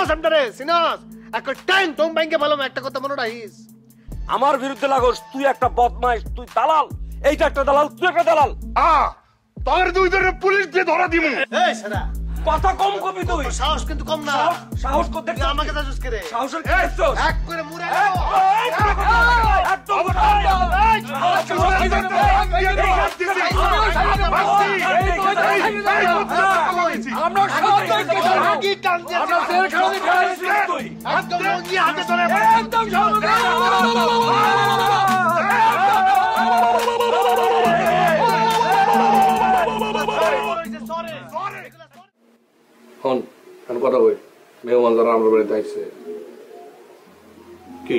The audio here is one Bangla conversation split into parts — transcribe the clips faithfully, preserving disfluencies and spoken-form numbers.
সিনাস আমটারে সিনাস এক টাইম তোম ব্যাংকে ভালো একটা কথা মনে রাখিস আমার বিরুদ্ধে লাগোস তুই একটা বদমাইশ তুই দালাল এইটা একটা দালাল তুই একটা দালাল আ তোর দুই ধরে পুলিশ দিয়ে ধরা দিমু এই সারা কথা কম কবি তুই সাহস কিন্তু কম না সাহস করতে আমাকে দাজুস করে সাহসের কি দেখছস এক করে মুড়ে একদম আমরা সবাইকে আগে টান দিয়ে আমরা জেল খালি তুই একদম লঙ্গি হাতে ধরে একদম হন এখন কথা কই মেহমান যারা আমার বাড়িতে আসছে কি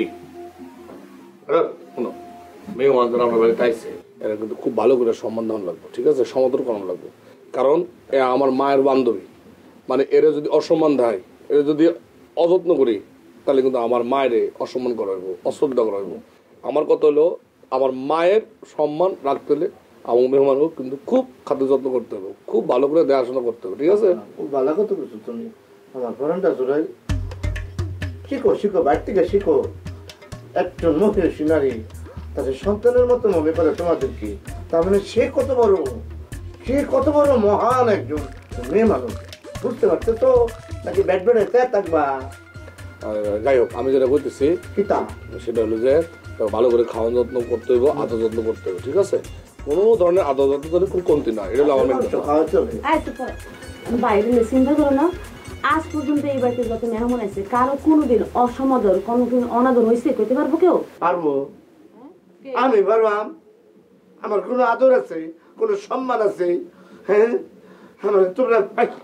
শোনো মেহমান যারা আমার বাড়িতে আসছে এরা কিন্তু খুব ভালো করে সম্মান দেওয়ান লাগবে ঠিক আছে সমাদর করানো লাগবে কারণ এ আমার মায়ের বান্ধবী মানে এরা যদি অসম্মান দেয় এরা যদি অযত্ন করি তাহলে কিন্তু আমার মায়ের অসম্মান করা হইব অশ্রদ্ধা করা হইব আমার কথা হলো আমার মায়ের সম্মান রাখতে হলে আমার মেহমানকে কিন্তু খুব খাদ্য যত্ন করতে হবে খুব ভালো করে দেখাশোনা করতে হবে ঠিক আছে খুব ভালো কথা বলছো তুমি আমার ফোনটা জোড়াই শিখো শিখো বাইর থেকে শিখো একজন মহিষী নারী তাদের সন্তানের মতো মনে করে তোমাদের কি তার মানে সে কত বড় সে কত বড় মহান একজন মেয়ে মানুষ বুঝতে পারছো তো নাকি ব্যাট ব্যাটে থাকবা যাই হোক আমি যেটা বলতেছি কিতা সেটা হলো যে ভালো করে খাওয়ান যত্ন করতে হইব আদর যত্ন করতে হবে ঠিক আছে কোনো ধরনের আদর যত্ন করলে খুব কমতি না এটা হলো আমার মেন কথা বাইরে চিন্তা করো না আজ পর্যন্ত এই বাড়িতে যত মেহমান আছে কারো কোনোদিন অসমাদর কোনোদিন অনাদর হয়েছে কইতে পারবো কেউ পারবো আমি পারবাম আমার কোনো আদর আছে কোনো সম্মান আছে হ্যাঁ আমার তোমরা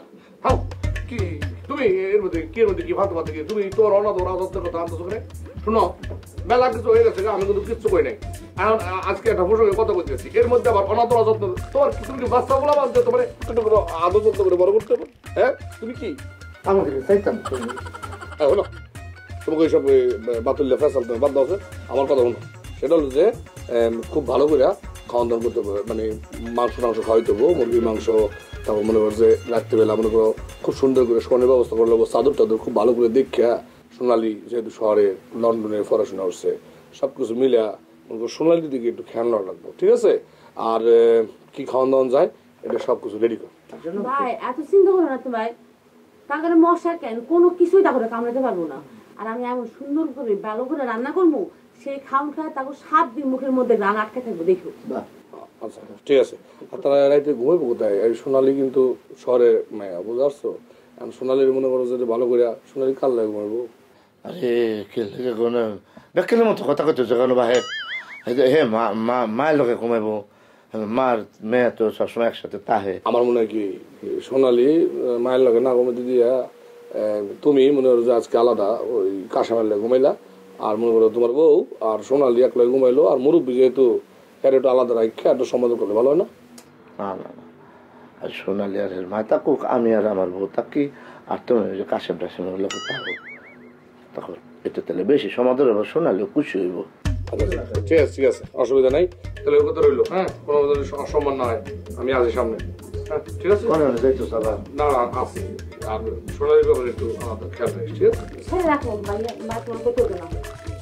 কি তুমি এর মধ্যে কি এর মধ্যে কি ফালতু ফালতু কি তুমি তোর অনাদর আদরের কথা আনতেছো করে শুনো মেলা কিছু হয়ে গেছে আমি কিন্তু কিচ্ছু কই নাই এখন আজকে একটা প্রসঙ্গে কথা বলতেছি এর মধ্যে আবার অনাদর অযত্ন তোমার তুমি কি বাচ্চা বলা বাদ দিয়ে তোমার একটু করে আদর যত্ন করে বড় করতে হবে হ্যাঁ তুমি কি আমাকে চাইতাম তুমি হলো তোমাকে এইসব বাতুল্য ফেসাল তুমি বাদ দাও আমার কথা শোনো সেটা হলো যে খুব ভালো করে খাওয়ান দাওয়ান করতে হবে মানে মাংস টাংস খাওয়াইতে হবো মুরগির মাংস তারপর মনে করো যে রাত্রিবেলা মনে করো খুব সুন্দর করে শোনের ব্যবস্থা করে নেবো চাদর টাদর খুব ভালো করে দেখা সোনালি যেহেতু শহরে লন্ডনে পড়াশোনা করছে সব কিছু মিলিয়া মনে করো সোনালির দিকে একটু খেয়াল নেওয়া লাগবে ঠিক আছে আর কি খাওয়ান দাওয়ান যায় এটা সব কিছু রেডি কর ভাই এত চিন্তা করো না তো ভাই তার মশা কেন কোনো কিছুই তা করে কামড়াতে পারবো না আর আমি এমন সুন্দর করে ভালো করে রান্না করবো সেই খাওন খায় তাকে সাত দিন মুখের মধ্যে রান আটকে থাকবো দেখো আচ্ছা ঠিক আছে আর তারা রাইতে ঘুমাইবো কোথায় এই সোনালি কিন্তু শহরে মায়া বুঝতে পারছো সোনালির মনে করো যে ভালো করে সোনালি কাল লাগে ঘুমাইবো আরে খেলে কোনো বেকেলের মতো কথা করতেছে কেন বাহের হে মা মা মায়ের লোকে ঘুমাইবো মার মেয়ে তো সবসময় একসাথে তাহে আমার মনে হয় কি সোনালি মায়ের লগে না ঘুমাইতে দিয়া তুমি মনে করো যে আজকে আলাদা ওই কাঁসামার লাগে ঘুমাইলা আর মনে করো তোমার বউ আর সোনালি এক লাগে ঘুমাইলো আর মুরব্বী যেহেতু এর একটু আলাদা রাখে একটা সমাধান করলে ভালো হয় না না না না আর সোনালি আর এর মায় থাকুক আমি আর আমার বউ থাকি আর তুমি যে কাশেম টাশেমের লোক থাকুক তখন এটা তাহলে বেশি সমাধান হবে সোনালিও খুশি হইব ঠিক আছে ঠিক আছে অসুবিধা নাই তাহলে ওই কথা রইলো হ্যাঁ কোনো অসম্মান না হয় আমি আছি সামনে হ্যাঁ ঠিক আছে যাইতো সালা না না আসি আর সোনালির ব্যাপারে একটু খেয়াল রাখিস ঠিক আছে ছেড়ে রাখো ভাই মা তোমাকে করবে না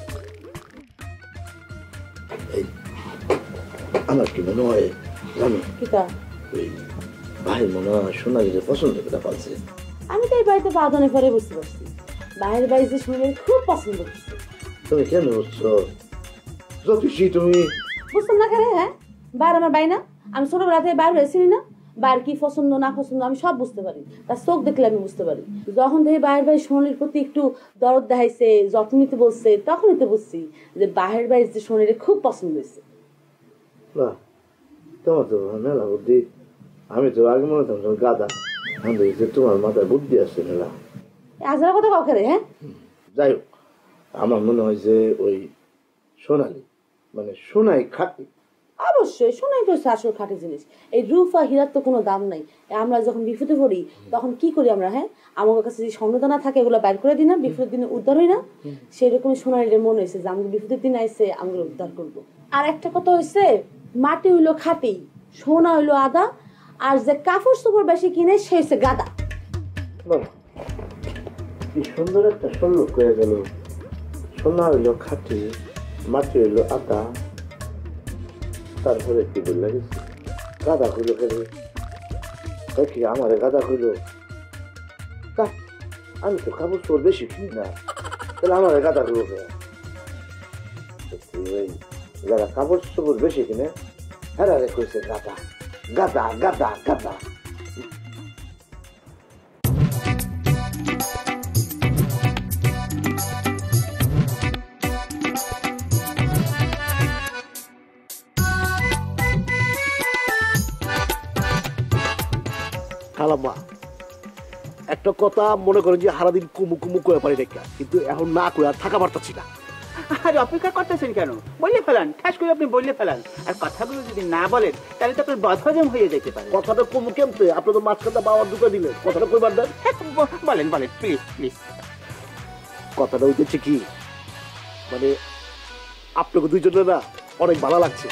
আমার কি মনে হয় জানো কিতা ওই ভাই মনে হয় সোনালির পছন্দ করে পালছে আমি তো এই বাড়িতে বাদনে পরে বুঝতে পারছি বাইরের বাড়ি যে শুনে খুব পছন্দ করছে তুমি কেন বুঝছো জ্যোতিষী তুমি বুঝতাম না কেন হ্যাঁ বাইরে আমার বাই না আমি ছোটবেলা থেকে বাইরে হয়েছিনি না বাইরে কি পছন্দ না পছন্দ আমি সব বুঝতে পারি তার চোখ দেখলে আমি বুঝতে পারি যখন দেখি বাইরের বাড়ি সোনালির প্রতি একটু দরদ দেখাইছে যত্ন নিতে বলছে তখনই তো বুঝছি যে বাইরের বাড়ির যে সোনালির খুব পছন্দ হয়েছে বাহ তোমার তো মেলা বুদ্ধি আমি তো আগে মনে হতাম গাদা আমি দেখছি তোমার মাথায় বুদ্ধি আসছে মেলা হাজার কথা কাউকে রে হ্যাঁ যাই হোক আমার মনে হয় যে ওই সোনালি মানে সোনাই খাটি অবশ্যই সোনাই তো আসল খাঁটি জিনিস এই রূপ আর হীরার তো কোনো দাম নাই আমরা যখন বিপদে পড়ি তখন কি করি আমরা হ্যাঁ আমার কাছে যে স্বর্ণদানা থাকে এগুলো বাইর করে দিই না বিপদের দিনে উদ্ধার হই না সেরকমই সোনালির মনে হয়েছে যে আমাকে বিপদের দিন আইসে আমরা উদ্ধার করবো আর একটা কথা হয়েছে মাটি হইলো খাঁটি সোনা হইলো আদা আর যে কাপড় চোপড় বেশি কিনে সে হচ্ছে গাদা কি সুন্দর একটা সল্লুক হয়ে গেল। সোনা হইলো খাঁটি, মাটি হইলো আটা, তারপরে কি বললে গেছে গাদা হইলো খেলে দেখি আমার গাদা হইলো। তা আমি তো কাপড় চোর বেশি কিনি না, তাহলে আমার গাদা হইলো খেলে যারা কাপড় চোপড় বেশি কিনে হেরা রে কইছে গাদা গাদা গাদা গাদা। খালাম্মা একটা কথা মনে করেন যে সারাদিন কুমু কুমু করে পারি দেখা, কিন্তু এখন না করে আর থাকা পারতাছি না। আর অপেক্ষা করতেছেন কেন? বললে ফেলান, ঠাস করে আপনি বললে ফেলান। আর কথাগুলো যদি না বলেন তাহলে তো আপনার বদহজম হয়ে যেতে পারে। কথাটা কুমু কেমতে আপনি তো মাঝখানটা বাবার ঢুকে দিলেন, কথাটা কইবার দেন। বলেন বলেন প্লিজ প্লিজ। কথাটা হইতেছে কি, মানে আপনাকে দুইজনের না অনেক ভালো লাগছে।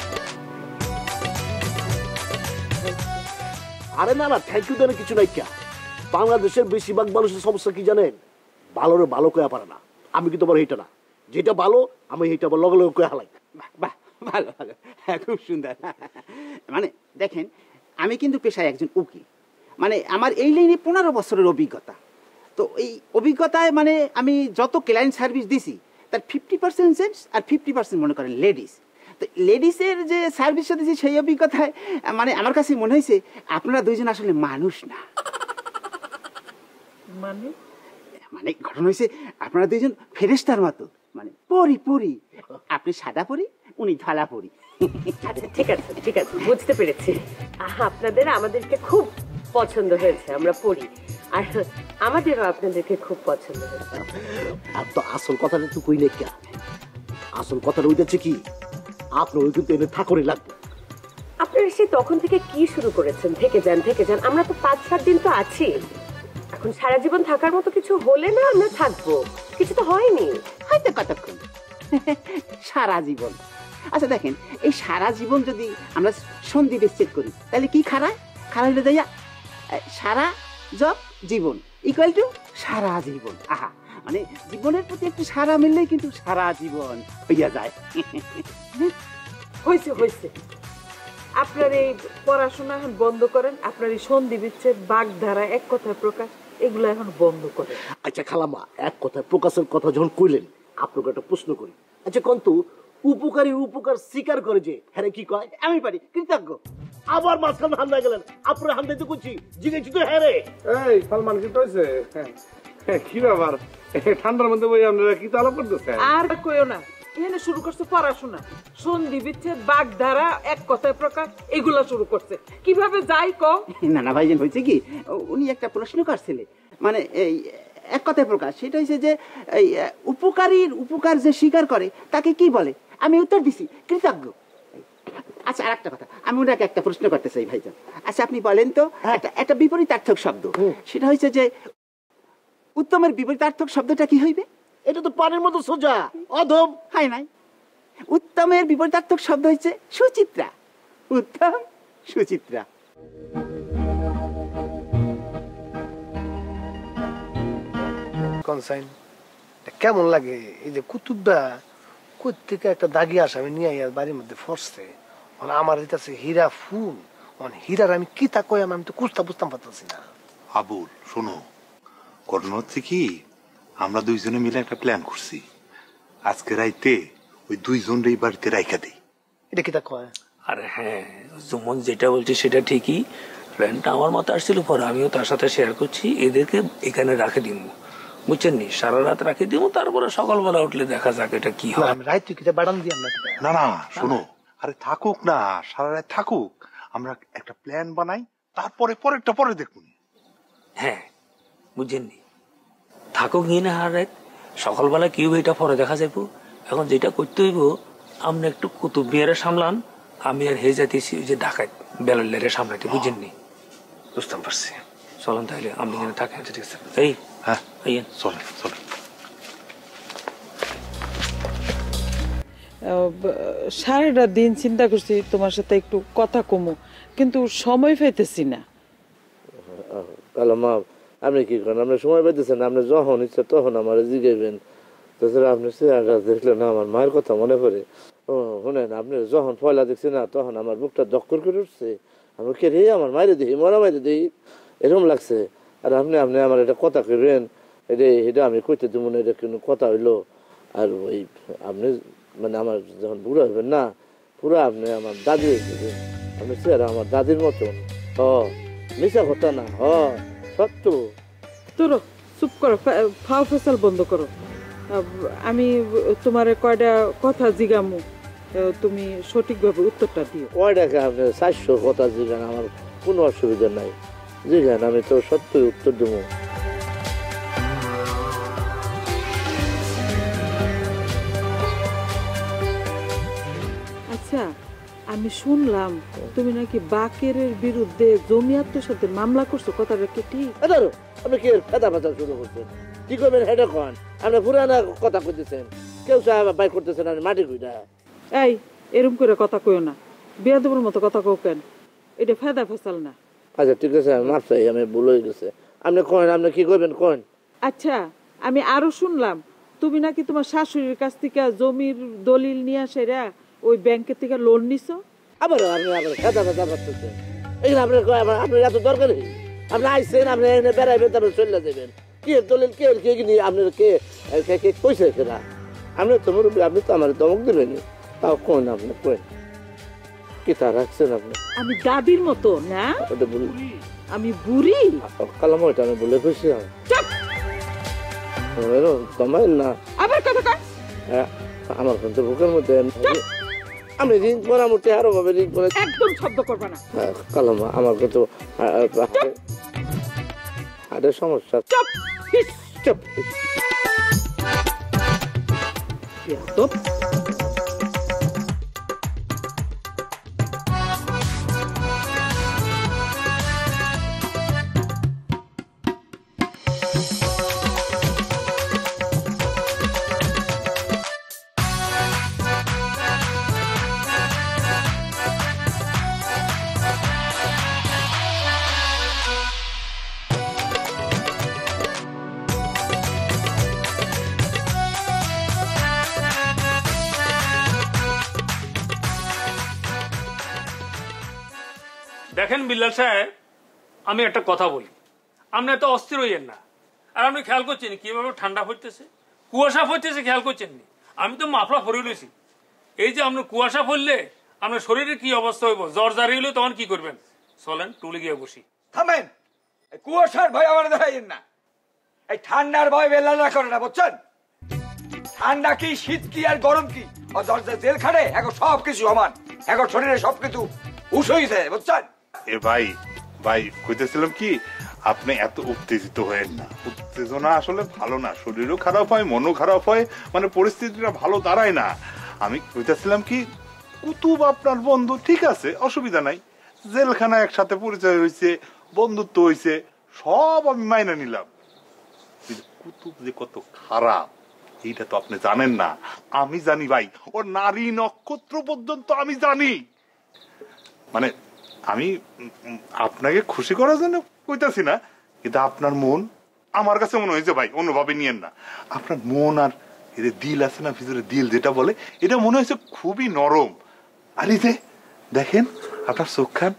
আরে না না থ্যাংক ইউ দেন কিছু নাই। কা বাংলাদেশের বেশিরভাগ মানুষের সমস্যা কি জানেন, ভালোরে ভালো কয়া পারে না। আমি কিন্তু আবার এইটা না, যেটা ভালো আমি এইটা আবার লগে লগে কয়া হালাই। বাহ ভালো ভালো, হ্যাঁ খুব সুন্দর। মানে দেখেন আমি কিন্তু পেশায় একজন উকিল, মানে আমার এই লাইনে পনেরো বছরের অভিজ্ঞতা। তো এই অভিজ্ঞতায় মানে আমি যত ক্লায়েন্ট সার্ভিস দিছি তার ফিফটি পার্সেন্ট জেন্টস আর ফিফটি পার্সেন্ট মনে করেন লেডিস। তো লেডিসের যে সার্ভিসটা দিয়েছি সেই অভিজ্ঞতায় মানে আমার কাছে মনে হয়েছে আপনারা দুইজন আসলে মানুষ না। মানে মানে ঘটনা হয়েছে আপনারা দুইজন ফেরেশতার মতো, মানে পরি পরি। আপনি সাদা পরি, উনি ধলা পরি। আচ্ছা ঠিক আছে ঠিক আছে বুঝতে পেরেছি। আপনাদের আমাদেরকে খুব পছন্দ হয়েছে, আমরা পড়ি, আর আমাদেরও আপনাদেরকে খুব পছন্দ হয়েছে। আর তো আসল কথাটা তো কই নাই। কা আসল কথাটা হইতেছে কি, আপনার ওই কিন্তু এনে থাকরে লাগবে। আপনারা সে তখন থেকে কি শুরু করেছেন, থেকে যান থেকে যান। আমরা তো পাঁচ সাত দিন তো আছি, এখন সারা জীবন থাকার মতো কিছু হলে না আমরা থাকবো, কিছু তো হয়নি। হয়তো কতক্ষণ, সারা জীবন। আচ্ছা দেখেন এই সারা জীবন যদি আমরা সন্ধি বিচ্ছেদ করি তাহলে কি খারাপ খারাপ হলে যাইয়া সারা জব জীবন ইকুয়াল টু সারা জীবন। আহা মানে জীবনের প্রতি একটু সারা মিললেই কিন্তু সারা জীবন হইয়া যায়। হয়েছে হয়েছে, আপনার এই পড়াশোনা এখন বন্ধ করেন, আপনার এই সন্ধি বিচ্ছেদ বাগধারা এক কথায় প্রকাশ এগুলো এখন বন্ধ করেন। আচ্ছা খালাম্মা এক কথায় প্রকাশের কথা যখন কইলেন আপনাকে একটা প্রশ্ন করি। আচ্ছা কন্তু উপকারী উপকার স্বীকার করে যে হ্যাঁ কি কয়? আমি পারি কৃতজ্ঞ। আবার মাঝখানে হান হয়ে গেলেন, আপনার হান দিতে করছি জিজ্ঞেস তো হ্যাঁ রে। এই সালমান কি হয়েছে? কি ব্যাপার ঠান্ডার মধ্যে বই আপনারা কি আলাপ করতেছেন? আর কইও না, এখানে শুরু করছে পড়াশোনা, সন্ধি বিচ্ছেদ বাগধারা এক কথায় প্রকাশ এগুলা শুরু করছে। কিভাবে যাই ক? না না ভাইজান হয়েছে কি, উনি একটা প্রশ্ন করছিলেন, মানে এই এক কথায় প্রকাশ, সেটা হচ্ছে যে এই উপকারীর উপকার যে স্বীকার করে তাকে কি বলে? আমি উত্তর দিছি কৃতজ্ঞ। আচ্ছা আর একটা কথা, আমি ওনাকে একটা প্রশ্ন করতে চাই ভাইজান। আচ্ছা আপনি বলেন তো একটা একটা বিপরীতার্থক শব্দ, সেটা হচ্ছে যে উত্তমের বিপরীতার্থক শব্দটা কি হইবে? এটা তো পানির মতো সোজা, অধম। হাই নাই, উত্তমের বিপরীতার্থক শব্দ হচ্ছে সুচিত্রা। উত্তম সুচিত্রা। কনসাইন কেমন লাগে এই যে কুতুবদা কোথ থেকে একটা দাগি আসামি নিয়ে আইয়া বাড়ির মধ্যে ফসছে, মানে আমার দিতেছে হীরা ফুল, মানে হীরার আমি কি তা কই আমি তো কুস্তা বুঝতাম পারতেছি না। আবুল শোনো, ঘটনা হচ্ছে কি, আমরা দুইজনে মিলে একটা প্ল্যান করছি, আজকে রাইতে ওই দুইজন এই বাড়িতে রাইখা দিই। এটা কি তা কয়? আরে হ্যাঁ, যেমন যেটা বলছি সেটা ঠিকই। প্ল্যানটা আমার মতো আসছিল, পরে আমিও তার সাথে শেয়ার করছি, এদেরকে এখানে রাখে দিব, বুঝছেন নি, সারা রাত রাখে দিব, তারপরে সকালবেলা উঠলে দেখা যাক এটা কি হয়। রাত তুই কিটা বাড়ান দিই আমরা। না না শোনো, আরে থাকুক না, সারা রাত থাকুক, আমরা একটা প্ল্যান বানাই, তারপরে পরেরটা পরে দেখুন। হ্যাঁ বুঝছেননি, থাকুক নিয়ে না হার রাত, সকালবেলা কি হবে এটা পরে দেখা যাবো। এখন যেটা করতে হইব, আপনি একটু কুতুব বিহারে সামলান, আমি আর হে যাইতেছি ওই যে ঢাকায় বেলালের সামলাইতে, বুঝছেননি? বুঝতাম পারছি। চলেন তাহলে, আপনি এখানে থাকেন। ঠিক আছে, এই হ্যাঁ আইয়েন, চলেন চলেন। সারাটা দিন চিন্তা করছি তোমার সাথে একটু কথা কমু, কিন্তু সময় পাইতেছি না। কালামা আপনি কি করেন? আপনি সময় পাইতেছেন, আপনি যখন ইচ্ছা তখন আমার জিগাইবেন। তাছাড়া আপনি চেহারা দেখলে না আমার মায়ের কথা মনে পড়ে। ও শুনেন, আপনি যখন পয়লা দেখছি না তখন আমার বুকটা দক্কর করে উঠছে। আমি কে রে আমার মায়ের দিই, মরা মায়ের দিই, এরকম লাগছে। আর আপনি আপনি আমার এটা কথা কইবেন, এটা এটা আমি কইতে দেবো না, এটা কোনো কথা হইলো। আর ওই আপনি মানে আমার যখন বুড়ো হইবেন না, পুরো আপনি আমার দাদি হয়েছিলেন। আপনি চেহারা আমার দাদির মতন। হ, মিশা কথা না, হ সত্য। তোর চুপ করো, ফাও ফেসাল বন্ধ করো। আমি তোমার কয়টা কথা জিগামু, তুমি সঠিকভাবে উত্তরটা দিও। কয়টাকে আপনি চারশো কথা জিগান, আমার কোনো অসুবিধা নাই, জিগান, আমি তো সত্যই উত্তর দেবো। আচ্ছা, আমি শুনলাম তুমি নাকি বাকের বিরুদ্ধে জমি আত্মসাতের মামলা করছো, কথাটা কি ঠিক? আপনি কি ফেদা ফেদা শুরু করছেন? কি করবেন হেডে কন? আপনি পুরানা কথা কইতেছেন, কেউ সাহেব বাই করতেছেন, আমি মাটি কইটা। এই এরম করে কথা কইও না, বেয়াদবের মতো কথা কও কেন? এটা ফেদা ফেসাল না। আচ্ছা ঠিক আছে, মাফ চাই, আমি ভুল হয়ে গেছে। আপনি কন, আপনি কি করবেন কন? আচ্ছা, আমি আরো শুনলাম তুমি নাকি তোমার শাশুড়ির কাছ থেকে জমির দলিল নিয়ে সেরা ওই ব্যাংকের থেকে লোন নিছো। আবার আপনি আবার ফেদা ফেদা করতেছেন, এগুলো আপনার আপনার এত দরকার? আপনি আইসেন, আপনি এনে বেড়াইবেন, তারপরে চলে যাবেন। কি দলিল কে কে কিনি আপনার কে কে কইছে কেনা? আপনি তো মুরব্বী, আপনি তো আমার দমক দিলেন, তাও কোন আপনি কোন কি তা রাখছেন আপনি? আমি দাদির মতো না, ওটা বলি আমি বুড়ি কালাম, ওইটা আমি বলে কইছি। তোমার না আবার কথা কয়, আমার কিন্তু বুকের মধ্যে আমি রিং করা মোটে আরো ভাবে রিং করে একদম শব্দ করবে না। কালাম আমার কিন্তু হাড়ের সমস্যা। চুপ চুপ। দেখেন বিল্লাল সাহেব, আমি একটা কথা বলি, আপনি এত অস্থির হইয়েন না। আর আপনি খেয়াল করছেন কিভাবে ঠান্ডা পড়তেছে, কুয়াশা পড়তেছে, খেয়াল করছেন নি? আমি তো মাফলা পরে রয়েছি। এই যে আপনার কুয়াশা পড়লে আপনার শরীরের কি অবস্থা হইব, জ্বর জারি হইলে তখন কি করবেন? চলেন টুলে গিয়ে বসি। থামেন, কুয়াশার ভয় আমার দেখাইয়েন না, এই ঠান্ডার ভয় বেলা করে না, বুঝছেন? ঠান্ডা কি, শীত কি, আর গরম কি, জেল খাটে এখন সবকিছু সমান, এখন শরীরে সবকিছু উঠেই দেয়, বুঝছেন? এ ভাই ভাই কইতেছিলাম কি, আপনি এত উত্তেজিত হয়েন না। উত্তেজনা আসলে ভালো না, শরীরও খারাপ হয়, মনও খারাপ হয়, মানে পরিস্থিতিটা ভালো দাঁড়ায় না। আমি কইতেছিলাম কি, কুতুব আপনার বন্ধু, ঠিক আছে, অসুবিধা নাই, জেলখানা একসাথে পরিচয় হয়েছে, বন্ধুত্ব হয়েছে, সব আমি মাইনা নিলাম। কুতুব যে কত খারাপ এইটা তো আপনি জানেন না। আমি জানি ভাই, ওর নারী নক্ষত্র পর্যন্ত আমি জানি। মানে আমি আপনাকে খুশি করার জন্য কইতাছি না, কিন্তু আপনার মন আমার কাছে মনে হয়েছে ভাই, অন্যভাবে নিয়েন না। আপনার মন আর এদের দিল আছে না, ভিতরে দিল যেটা বলে, এটা মনে হয়েছে খুবই নরম। আর এই যে দেখেন আপনার চোখ খান,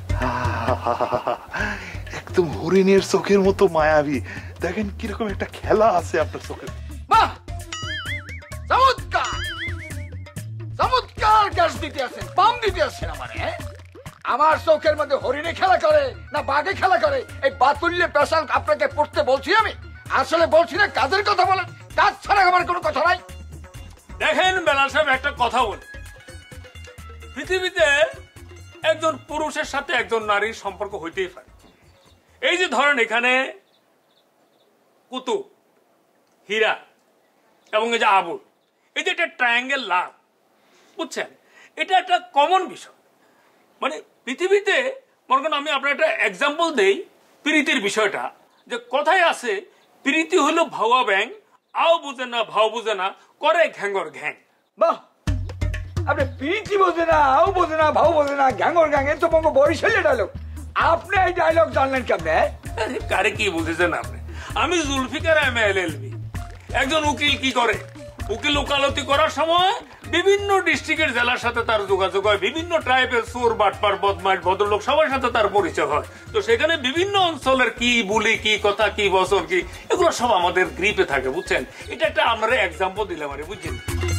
একদম হরিণের চোখের মতো মায়াবী। দেখেন কিরকম একটা খেলা আছে আপনার চোখে। বাহ, চমৎকার চমৎকার গ্যাস দিতে আছেন, পাম দিতে আছেন আমারে। আমার চোখের মধ্যে হরিণে খেলা করে না বাঘে খেলা করে, এই বাতুল্যে পেশাল আপনাকে পড়তে বলছি আমি? আসলে বলছি না, কাজের কথা বলেন, কাজ ছাড়া আমার কোনো কথা নাই। দেখেন বেলাল সাহেব, একটা কথা বলি, পৃথিবীতে একজন পুরুষের সাথে একজন নারীর সম্পর্ক হইতেই পারে। এই যে ধরেন এখানে কুতুব, হীরা এবং এই যে আবুল, এই যে একটা ট্রায়াঙ্গেল লাভ, বুঝছেন? এটা একটা কমন বিষয়। মানে পৃথিবীতে মনে করেন, আমি আপনার একটা এক্সাম্পল দেই প্রীতির বিষয়টা, যে কথায় আছে প্রীতি হলো ভাওয়া ব্যাং, আও বুঝে না ভাও বুঝে না, করে ঘ্যাঙ্গর ঘ্যাং। বাহ, আপনি প্রীতি বোঝে না, আও বোঝে না, ভাও বোঝে না, ঘ্যাঙ্গর ঘ্যাং, এ তো বঙ্গ বরিশালের ডায়লগ। আপনি এই ডায়লগ জানলেন কেমনে? আরে কারে কি বুঝেছেন আপনি? আমি Zulfikar M L L B. একজন উকিল কি করে? উকিল ওকালতি করার সময় বিভিন্ন ডিস্ট্রিক্টের জেলার সাথে তার যোগাযোগ হয়, বিভিন্ন ট্রাইবের চোর বাটপার বদমাইশ ভদ্রলোক সবার সাথে তার পরিচয় হয়। তো সেখানে বিভিন্ন অঞ্চলের কি বলি, কি কথা, কি বছর, কি এগুলো সব আমাদের গ্রিপে থাকে, বুঝছেন? এটা একটা আমরা এক্সাম্পল দিলাম আরে, বুঝছেন?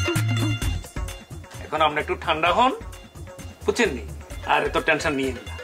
এখন আপনি একটু ঠান্ডা হন, বুঝছেন নি? আর এত টেনশন নিয়ে না।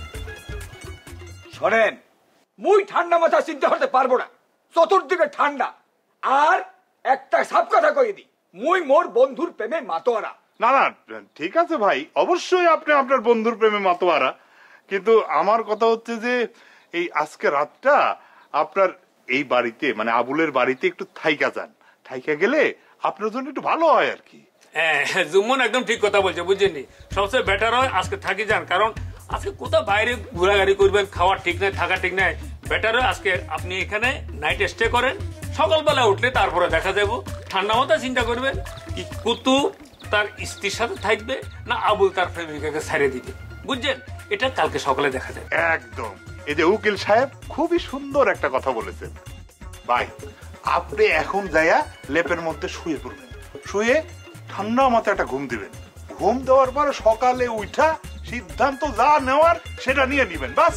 শোনেন, মুই ঠান্ডা মাথা চিন্তা করতে পারবো না, চতুর্দিকে ঠান্ডা। আর একটা সাপ কথা কই দি, মুই মোর বন্ধুর প্রেমে মাতোয়ারা। না না ঠিক আছে ভাই, অবশ্যই আপনি আপনার বন্ধুর প্রেমে মাতোয়ারা, কিন্তু আমার কথা হচ্ছে যে এই আজকে রাতটা আপনার এই বাড়িতে মানে আবুলের বাড়িতে একটু থাইকা যান, থাইকা গেলে আপনার জন্য একটু ভালো হয় আর কি। হ্যাঁ, জুম্মন একদম ঠিক কথা বলছে, বুঝছেন? সবচেয়ে বেটার হয় আজকে থাকি যান, কারণ আজকে কোথাও বাইরে ঘোরাঘুরি করবেন, খাওয়ার ঠিক নাই, থাকা ঠিক নাই। বেটার হয় আজকে আপনি এখানে নাইট স্টে করেন, সকালবেলা উঠলে তারপরে দেখা যাবো। ঠান্ডা মাথা চিন্তা করবেন কি কুতু তার স্ত্রীর সাথে থাকবে না আবুল তার প্রেমিকাকে ছেড়ে দিবে, বুঝছেন? এটা কালকে সকালে দেখা যাবে। একদম। এই যে উকিল সাহেব খুবই সুন্দর একটা কথা বলেছেন ভাই, আপনি এখন যাইয়া লেপের মধ্যে শুয়ে পড়বেন, শুয়ে ঠান্ডা মাথায় একটা ঘুম দিবেন। ঘুম দেওয়ার পরে সকালে উঠা সিদ্ধান্ত যা নেওয়ার সেটা নিয়ে নিবেন, বাস।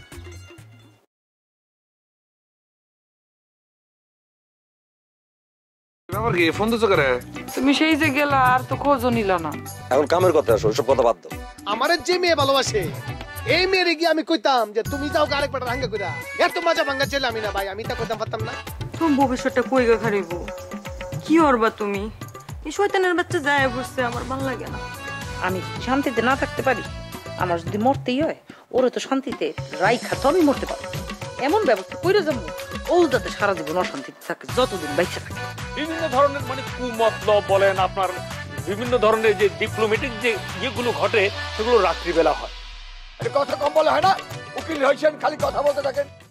তুমি সেই যে গেলা আর তো খোঁজও নিলা না। এখন কামের কথা আসো, ওইসব কথা বাদ দাও। আমার যে মেয়ে ভালোবাসে এই মেয়েরে গিয়ে আমি কইতাম যে তুমি যাও আরেকবার ভাঙ্গা কইরা, এত মজা ভাঙ্গা ছেলে আমি না ভাই, আমি তা কইতাম পারতাম না। তুমি ভবিষ্যৎটা কই গা খারিব? কি করবা তুমি? এই শয়তানের বাচ্চা যায় বসছে, আমার ভালো লাগে না। আমি শান্তিতে না থাকতে পারি? আমার যদি মরতেই হয়, ওরে তো শান্তিতে রাইখা তো আমি মরতে পারবো। এমন ব্যবস্থা কইরা যাবো ও যাতে সারা জীবন অশান্তিতে থাকে, যতদিন বাইচা থাকে। বিভিন্ন ধরনের মানে কুমতলব বলেন, আপনার বিভিন্ন ধরনের যে ডিপ্লোমেটিক যে ইয়েগুলো ঘটে সেগুলো রাত্রিবেলা হয়। কথা কম বলে হয় না, উকিল হয়েছেন খালি কথা বলতে থাকেন।